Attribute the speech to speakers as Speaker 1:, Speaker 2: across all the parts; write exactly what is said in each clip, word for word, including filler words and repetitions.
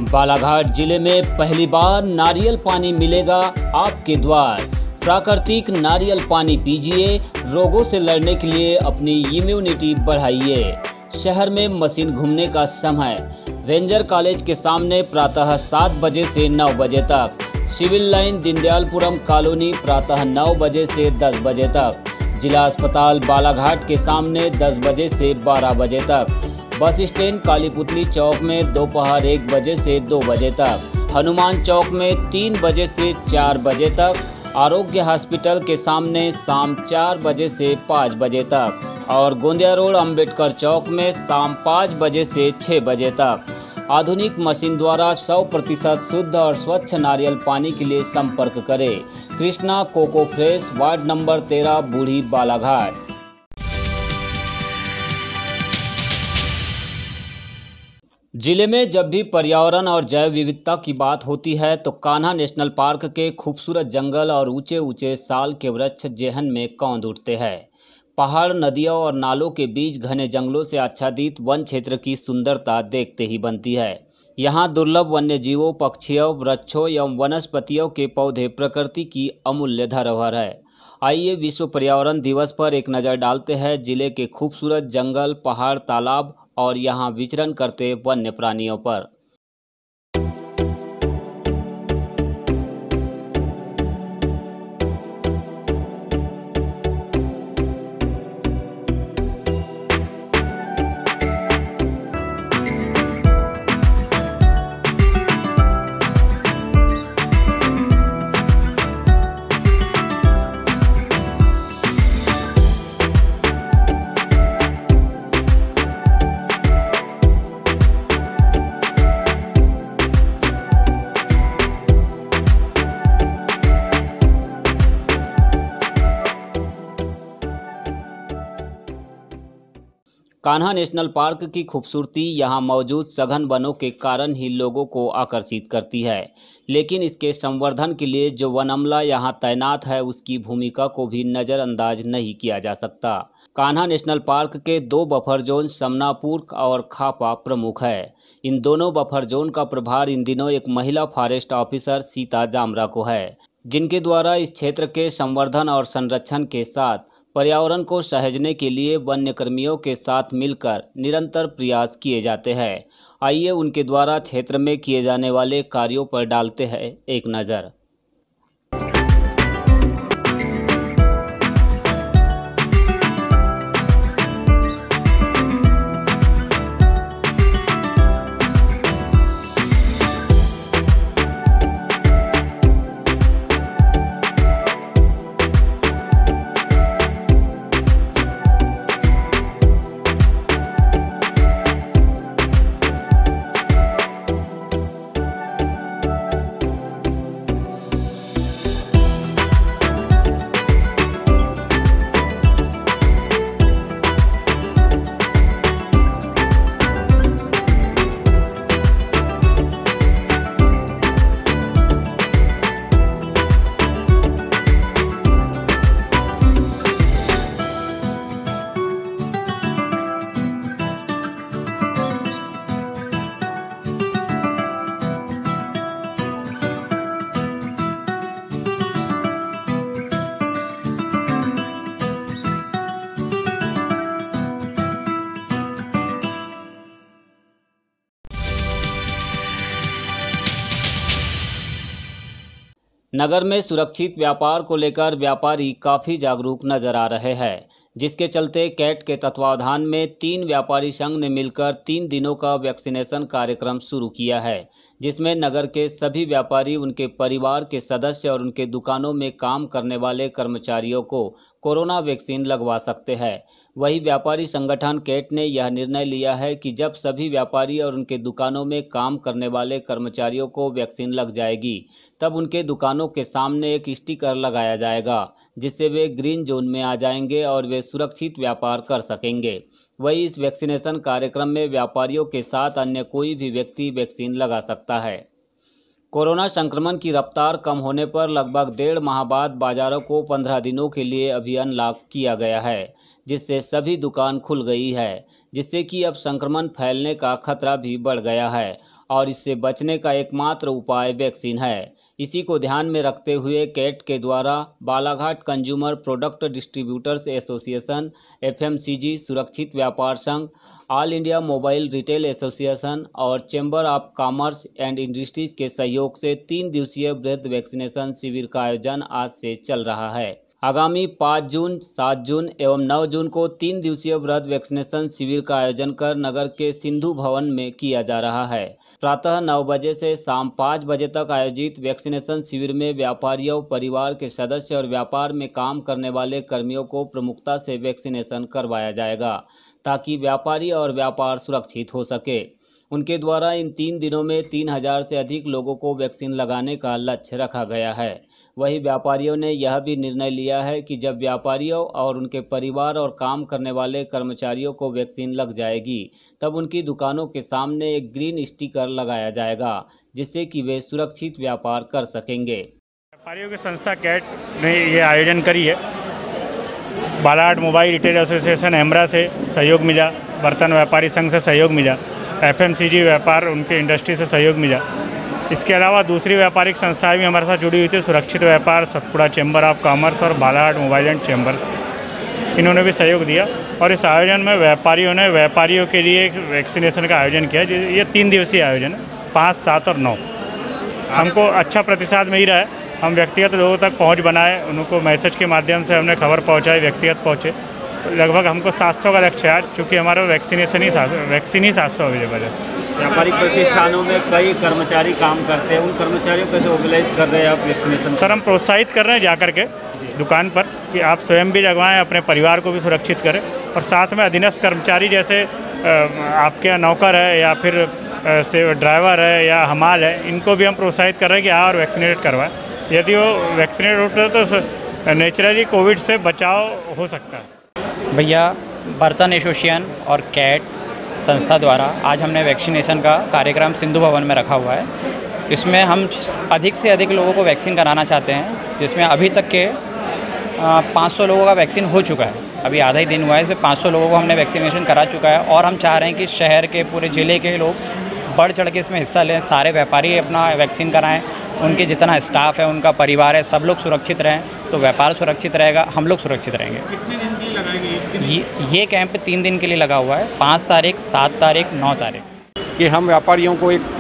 Speaker 1: बालाघाट जिले में पहली बार नारियल पानी मिलेगा आपके द्वार। प्राकृतिक नारियल पानी पीजिए, रोगों से लड़ने के लिए अपनी इम्यूनिटी बढ़ाइए। शहर में मशीन घूमने का समय रेंजर कॉलेज के सामने प्रातः सात बजे से नौ बजे तक। सिविल लाइन दीनदयालपुरम कॉलोनी प्रातः नौ बजे से दस बजे तक। जिला अस्पताल बालाघाट के सामने दस बजे से बारह बजे तक। बस स्टैंड कालीपुतली चौक में दोपहर एक बजे से दो बजे तक। हनुमान चौक में तीन बजे से चार बजे तक। आरोग्य हॉस्पिटल के सामने शाम चार बजे से पाँच बजे तक और गोंदिया रोड अंबेडकर चौक में शाम पाँच बजे से छः बजे तक। आधुनिक मशीन द्वारा सौ प्रतिशत शुद्ध और स्वच्छ नारियल पानी के लिए संपर्क करें। Krishna coco fresh, ward number तेरह, बूढ़ी, बालाघाट। जिले में जब भी पर्यावरण और जैव विविधता की बात होती है तो कान्हा नेशनल पार्क के खूबसूरत जंगल और ऊंचे ऊंचे साल के वृक्ष जेहन में कौंध उठते हैं। पहाड़, नदियों और नालों के बीच घने जंगलों से आच्छादित वन क्षेत्र की सुंदरता देखते ही बनती है। यहाँ दुर्लभ वन्य जीवों, पक्षियों, वृक्षों एवं वनस्पतियों के पौधे प्रकृति की अमूल्य धरोहर है। आइए विश्व पर्यावरण दिवस पर एक नज़र डालते हैं जिले के खूबसूरत जंगल, पहाड़, तालाब और यहाँ विचरण करते वन्य प्राणियों पर। कान्हा नेशनल पार्क की खूबसूरती यहाँ मौजूद सघन वनों के कारण ही लोगों को आकर्षित करती है, लेकिन इसके संवर्धन के लिए जो वन अमला यहाँ तैनात है उसकी भूमिका को भी नज़रअंदाज नहीं किया जा सकता। कान्हा नेशनल पार्क के दो बफर जोन समनापुर और खापा प्रमुख है। इन दोनों बफर जोन का प्रभार इन दिनों एक महिला फॉरेस्ट ऑफिसर सीता जामरा को है, जिनके द्वारा इस क्षेत्र के संवर्धन और संरक्षण के साथ पर्यावरण को सहेजने के लिए वन्य कर्मियों के साथ मिलकर निरंतर प्रयास किए जाते हैं। आइए उनके द्वारा क्षेत्र में किए जाने वाले कार्यों पर डालते हैं एक नज़र। नगर में सुरक्षित व्यापार को लेकर व्यापारी काफ़ी जागरूक नजर आ रहे हैं, जिसके चलते कैट के तत्वावधान में तीन व्यापारी संघ ने मिलकर तीन दिनों का वैक्सीनेशन कार्यक्रम शुरू किया है, जिसमें नगर के सभी व्यापारी, उनके परिवार के सदस्य और उनके दुकानों में काम करने वाले कर्मचारियों को कोरोना वैक्सीन लगवा सकते हैं। वही व्यापारी संगठन कैट ने यह निर्णय लिया है कि जब सभी व्यापारी और उनके दुकानों में काम करने वाले कर्मचारियों को वैक्सीन लग जाएगी, तब उनके दुकानों के सामने एक स्टिकर लगाया जाएगा, जिससे वे ग्रीन जोन में आ जाएंगे और वे सुरक्षित व्यापार कर सकेंगे। वही इस वैक्सीनेशन कार्यक्रम में व्यापारियों के साथ अन्य कोई भी व्यक्ति वैक्सीन लगा सकता है। कोरोना संक्रमण की रफ्तार कम होने पर लगभग डेढ़ माह बाद बाजारों को पंद्रह दिनों के लिए अभी अनलॉक किया गया है, जिससे सभी दुकान खुल गई है, जिससे कि अब संक्रमण फैलने का खतरा भी बढ़ गया है और इससे बचने का एकमात्र उपाय वैक्सीन है। इसी को ध्यान में रखते हुए कैट के द्वारा Balaghat consumer product distributors association, FMCG, सुरक्षित व्यापार संघ, all India mobile retail association और chamber of commerce and industries के सहयोग से तीन दिवसीय वृहद वैक्सीनेशन शिविर का आयोजन आज से चल रहा है। आगामी पाँच जून, सात जून एवं नौ जून को तीन दिवसीय वृहद वैक्सीनेशन शिविर का आयोजन कर नगर के सिंधु भवन में किया जा रहा है। प्रातः नौ बजे से शाम पाँच बजे तक आयोजित वैक्सीनेशन शिविर में व्यापारियों, परिवार के सदस्य और व्यापार में काम करने वाले कर्मियों को प्रमुखता से वैक्सीनेशन करवाया जाएगा ताकि व्यापारी और व्यापार सुरक्षित हो सके। उनके द्वारा इन तीन दिनों में तीन हजार से अधिक लोगों को वैक्सीन लगाने का लक्ष्य रखा गया है। वहीं व्यापारियों ने यह भी निर्णय लिया है कि जब व्यापारियों और उनके परिवार और काम करने वाले कर्मचारियों को वैक्सीन लग जाएगी तब उनकी दुकानों के सामने एक ग्रीन स्टिकर लगाया जाएगा जिससे कि वे सुरक्षित व्यापार कर सकेंगे।
Speaker 2: व्यापारियों की संस्था कैट ने ये आयोजन करी है। बालाघाट मोबाइल रिटेल एसोसिएशन एमरा से सहयोग मिला, बर्तन व्यापारी संघ से सहयोग मिला, एफएमसीजी व्यापार उनके इंडस्ट्री से सहयोग मिला। इसके अलावा दूसरी व्यापारिक संस्थाएं भी हमारे साथ जुड़ी हुई थी, सुरक्षित व्यापार, सतपुड़ा चैम्बर ऑफ कॉमर्स और बालाघाट मोबाइल एंड चैम्बर्स, इन्होंने भी सहयोग दिया। और इस आयोजन में व्यापारियों ने व्यापारियों के लिए एक वैक्सीनेशन का आयोजन किया। ये तीन दिवसीय आयोजन है, पाँच, सात और नौ। हमको अच्छा प्रतिसाद मिल रहा है। हम व्यक्तिगत लोगों तक पहुँच बनाए, उनको मैसेज के माध्यम से हमने खबर पहुँचाई, व्यक्तिगत पहुँचे। लगभग हमको सात सौ का लक्ष्य है चूँकि हमारा वैक्सीनेशन ही वैक्सीन ही सात सौ अवेलेबल है।
Speaker 1: व्यापारिक प्रतिष्ठानों में कई कर्मचारी काम करते हैं, उन कर्मचारियों को कैसे मोबिलाइज कर रहे हैं आप वैक्सीनेशन?
Speaker 2: सर, हम प्रोत्साहित कर रहे हैं जाकर के दुकान पर कि आप स्वयं भी लगवाएं, अपने परिवार को भी सुरक्षित करें। और साथ में अधीनस्थ कर्मचारी जैसे आपके यहाँ नौकर है या फिर से ड्राइवर है या हमाल है, इनको भी हम प्रोत्साहित कर रहे हैं कि हाँ और वैक्सीनेट करवाएं। यदि वो वैक्सीनेट होते हैं तो नेचुरली कोविड से बचाव हो सकता है।
Speaker 3: भैया, बर्तन एसोसिएशन और कैट संस्था द्वारा आज हमने वैक्सीनेशन का कार्यक्रम सिंधु भवन में रखा हुआ है। इसमें हम अधिक से अधिक लोगों को वैक्सीन कराना चाहते हैं, जिसमें अभी तक के पाँच सौ लोगों का वैक्सीन हो चुका है। अभी आधा ही दिन हुआ है, इसमें पाँच सौ लोगों को हमने वैक्सीनेशन करा चुका है। और हम चाह रहे हैं कि शहर के पूरे ज़िले के लोग बढ़ चढ़ के इसमें हिस्सा लें, सारे व्यापारी अपना वैक्सीन कराएं, उनके जितना स्टाफ है, उनका परिवार है, सब लोग सुरक्षित रहें तो व्यापार सुरक्षित रहेगा, हम लोग सुरक्षित रहेंगे।
Speaker 2: कितने दिन के लिए लगाएंगे?
Speaker 3: ये ये कैंप तीन दिन के लिए लगा हुआ है, पाँच तारीख, सात तारीख, नौ तारीख।
Speaker 4: कि हम व्यापारियों को एक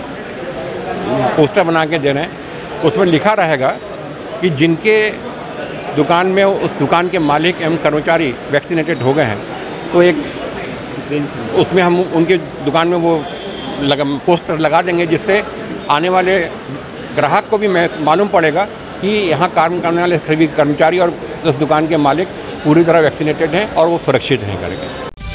Speaker 4: पोस्टर बना के दे रहे हैं, उसमें लिखा रहेगा कि जिनके दुकान में उस दुकान के मालिक एवं कर्मचारी वैक्सीनेटेड हो गए हैं तो एक उसमें हम उनके दुकान में वो लगा पोस्टर लगा देंगे, जिससे आने वाले ग्राहक को भी मालूम पड़ेगा कि यहाँ काम करने वाले सभी कर्मचारी और उस दुकान के मालिक पूरी तरह वैक्सीनेटेड हैं और वो सुरक्षित हैं करके।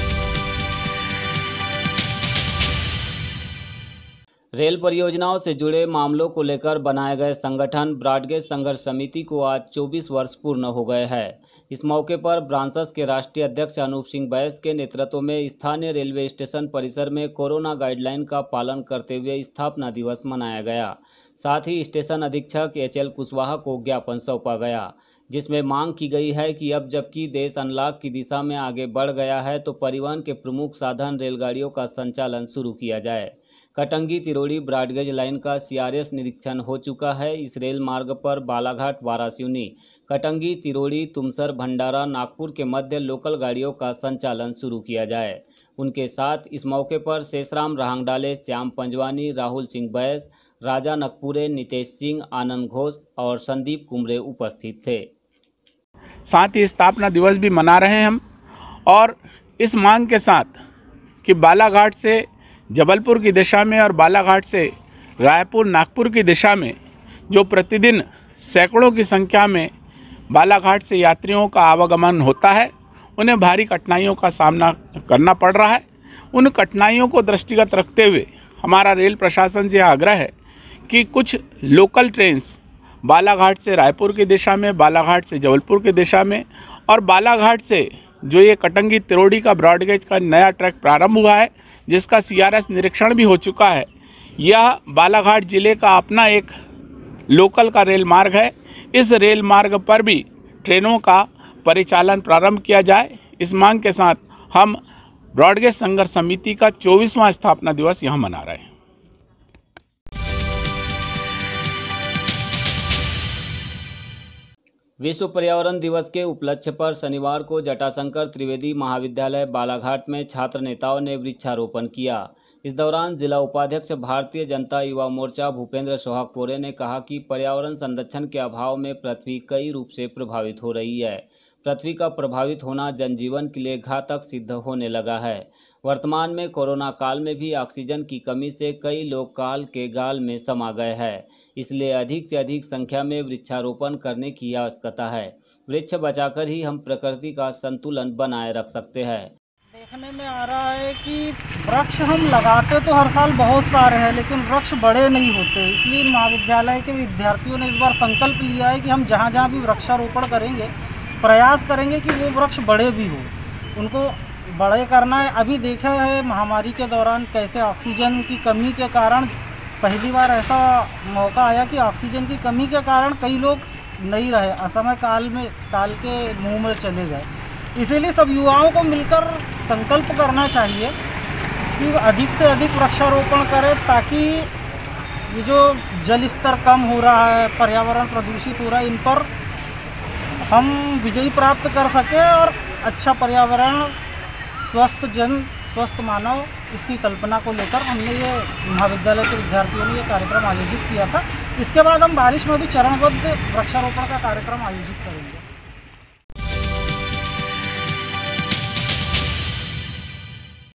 Speaker 1: रेल परियोजनाओं से जुड़े मामलों को लेकर बनाए गए संगठन ब्रॉडगेज संघर्ष समिति को आज चौबीस वर्ष पूर्ण हो गए हैं। इस मौके पर ब्रांसस के राष्ट्रीय अध्यक्ष अनूप सिंह बैस के नेतृत्व में स्थानीय रेलवे स्टेशन परिसर में कोरोना गाइडलाइन का पालन करते हुए स्थापना दिवस मनाया गया। साथ ही स्टेशन अधीक्षक एच एल कुशवाहा को ज्ञापन सौंपा गया, जिसमें मांग की गई है कि अब जबकि देश अनलॉक की दिशा में आगे बढ़ गया है तो परिवहन के प्रमुख साधन रेलगाड़ियों का संचालन शुरू किया जाए। कटंगी तिरोड़ी ब्रॉडगेज लाइन का सीआरएस निरीक्षण हो चुका है। इस रेल मार्ग पर बालाघाट वारासिवनी, कटंगी तिरोड़ी, तुमसर, भंडारा, नागपुर के मध्य लोकल गाड़ियों का संचालन शुरू किया जाए। उनके साथ इस मौके पर शेषराम रहांगडाले, श्याम पंजवानी, राहुल सिंह बैस, राजा नकपुरे, नितेश सिंह, आनंद घोष और संदीप कुमरे उपस्थित थे।
Speaker 5: साथ ही स्थापना दिवस भी मना रहे हैं हम, और इस मांग के साथ कि बालाघाट से जबलपुर की दिशा में और बालाघाट से रायपुर, नागपुर की दिशा में जो प्रतिदिन सैकड़ों की संख्या में बालाघाट से यात्रियों का आवागमन होता है, उन्हें भारी कठिनाइयों का सामना करना पड़ रहा है। उन कठिनाइयों को दृष्टिगत रखते हुए हमारा रेल प्रशासन से आग्रह है कि कुछ लोकल ट्रेन्स बालाघाट से रायपुर की दिशा में, बालाघाट से जबलपुर की दिशा में और बालाघाट से जो ये कटंगी तिरोड़ी का ब्रॉडगेज का नया ट्रैक प्रारंभ हुआ है, जिसका सीआरएस निरीक्षण भी हो चुका है, यह बालाघाट जिले का अपना एक लोकल का रेल मार्ग है। इस रेल मार्ग पर भी ट्रेनों का परिचालन प्रारंभ किया जाए। इस मांग के साथ हम ब्रॉडगेज संघर्ष समिति का चौबीसवां स्थापना दिवस यहाँ मना रहे हैं।
Speaker 1: विश्व पर्यावरण दिवस के उपलक्ष्य पर शनिवार को जटाशंकर त्रिवेदी महाविद्यालय बालाघाट में छात्र नेताओं ने वृक्षारोपण किया। इस दौरान जिला उपाध्यक्ष भारतीय जनता युवा मोर्चा भूपेंद्र सोहागपुरे ने कहा कि पर्यावरण संरक्षण के अभाव में पृथ्वी कई रूप से प्रभावित हो रही है। पृथ्वी का प्रभावित होना जनजीवन के लिए घातक सिद्ध होने लगा है। वर्तमान में कोरोना काल में भी ऑक्सीजन की कमी से कई लोग काल के गाल में समा गए हैं। इसलिए अधिक से अधिक संख्या में वृक्षारोपण करने की आवश्यकता है। वृक्ष बचाकर ही हम प्रकृति का संतुलन बनाए रख सकते हैं।
Speaker 6: देखने में आ रहा है कि वृक्ष हम लगाते तो हर साल बहुत सारे हैं, लेकिन वृक्ष बड़े नहीं होते। इसलिए महाविद्यालय के विद्यार्थियों ने इस बार संकल्प लिया है कि हम जहाँ जहाँ भी वृक्षारोपण करेंगे, प्रयास करेंगे कि वो वृक्ष बड़े भी हो, उनको बड़े करना है। अभी देखा है महामारी के दौरान कैसे ऑक्सीजन की कमी के कारण पहली बार ऐसा मौका आया कि ऑक्सीजन की कमी के कारण कई लोग नहीं रहे, असमय काल में काल के मुंह में चले गए। इसीलिए सब युवाओं को मिलकर संकल्प करना चाहिए कि अधिक से अधिक वृक्षारोपण करें, ताकि ये जो जल स्तर कम हो रहा है, पर्यावरण प्रदूषित हो रहा है, इन पर हम विजयी प्राप्त कर सकें और अच्छा पर्यावरण, स्वस्थ जन, स्वस्थ मानव, इसकी कल्पना को लेकर हमने ये महाविद्यालय के विद्यार्थियों ने ये कार्यक्रम आयोजित किया था। इसके बाद हम बारिश में भी चरणबद्ध वृक्षारोपण का कार्यक्रम आयोजित करेंगे।